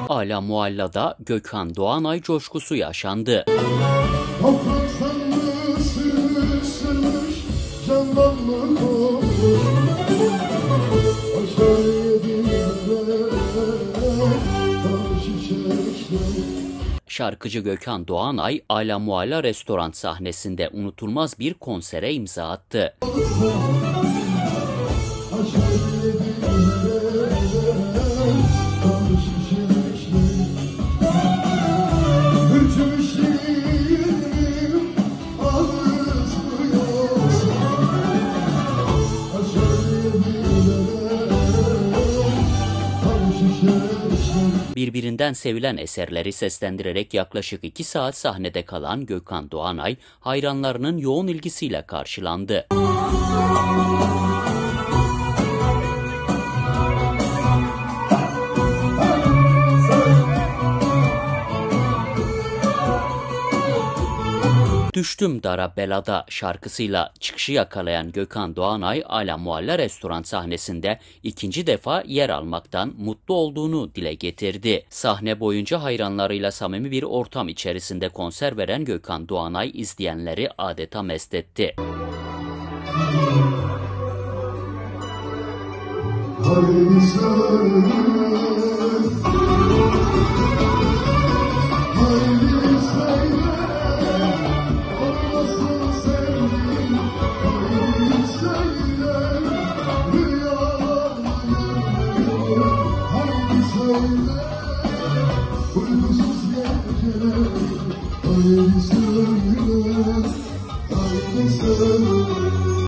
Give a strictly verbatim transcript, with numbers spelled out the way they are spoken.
Ala Mualla'da Gökhan Doğanay coşkusu yaşandı. Şarkıcı Gökhan Doğanay, Ala Mualla restoran sahnesinde unutulmaz bir konsere imza attı. Birbirinden sevilen eserleri seslendirerek yaklaşık iki saat sahnede kalan Gökhan Doğanay, hayranlarının yoğun ilgisiyle karşılandı. Düştüm Dara Belada şarkısıyla çıkışı yakalayan Gökhan Doğanay, Ala Mualla restoran sahnesinde ikinci defa yer almaktan mutlu olduğunu dile getirdi. Sahne boyunca hayranlarıyla samimi bir ortam içerisinde konser veren Gökhan Doğanay, izleyenleri adeta mest etti. Haydi söyle, haydi söyle.